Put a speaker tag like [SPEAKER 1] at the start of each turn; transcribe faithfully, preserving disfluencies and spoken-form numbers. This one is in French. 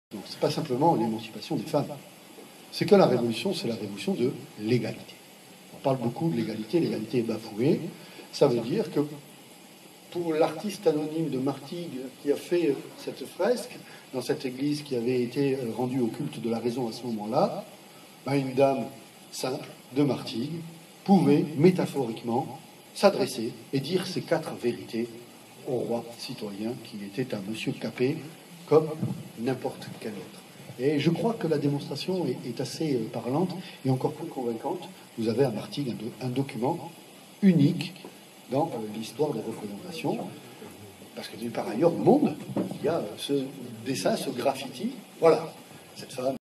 [SPEAKER 1] Ce n'est pas simplement l'émancipation des femmes. C'est que la révolution, c'est la révolution de l'égalité. On parle beaucoup de l'égalité, l'égalité est bafouée. Ça veut dire que pour l'artiste anonyme de Martigues qui a fait cette fresque dans cette église qui avait été rendue au culte de la raison à ce moment-là, ben une dame simple de Martigues pouvait métaphoriquement s'adresser et dire ces quatre vérités au roi citoyen qui était un monsieur Capet comme n'importe quel autre. Et je crois que la démonstration est, est assez parlante et encore plus convaincante. Vous avez à Martigues un, do, un document unique dans euh, l'histoire des représentations, parce que par ailleurs au monde, il y a ce dessin, ce graffiti. Voilà, cette femme.